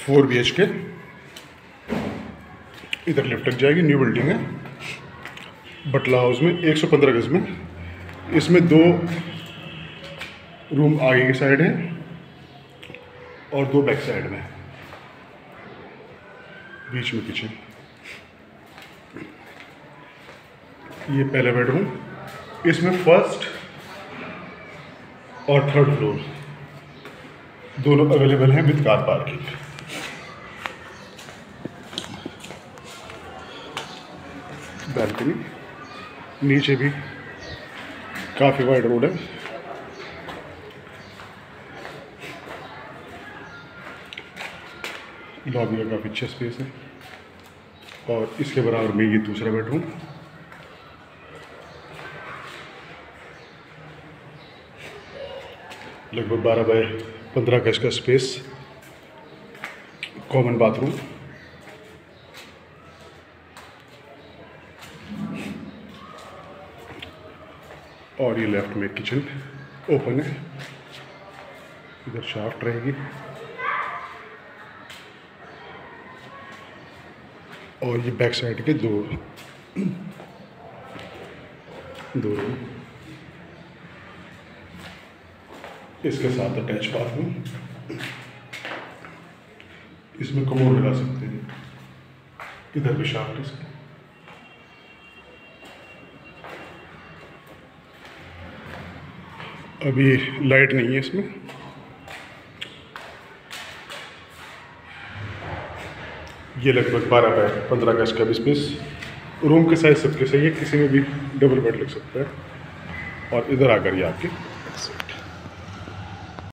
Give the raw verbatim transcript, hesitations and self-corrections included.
Four B H के। इधर lift लग जाएगी, न्यू बिल्डिंग है बटला हाउस में, एक सौ पंद्रह गज में। इसमें दो रूम आगे की साइड है और दो बैक साइड में, बीच में किचन। ये पहला बेडरूम, इसमें फर्स्ट और थर्ड फ्लोर दोनों अवेलेबल हैं विद कार पार्किंग। बैल्कनी, नीचे भी काफ़ी वाइड रोड है। लॉबी का काफ़ी अच्छा स्पेस है और इसके बराबर में ये दूसरा बेडरूम। लगभग बारह बाय पंद्रह गज का स्पेस, कॉमन बाथरूम। और ये लेफ्ट में किचन ओपन है, इधर शाफ्ट रहेगी और ये बैक साइड के दो दो रूम, इसके साथ अटैच बाथरूम। इसमें कमोड लगा सकते हैं, इधर भी शाफ्ट इसका। अभी लाइट नहीं है इसमें। ये लगभग बारह बाय पंद्रह गज का भी स्पेस। रूम के साइज सबके सही है, किसी में भी डबल बेड लग सकता है। और इधर आकर ये आपके